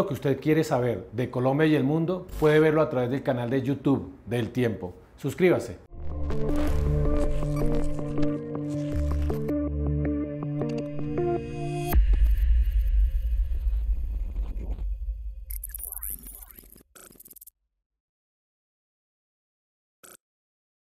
lo que usted quiere saber de Colombia y el mundo puede verlo a través del canal de YouTube del Tiempo. Suscríbase.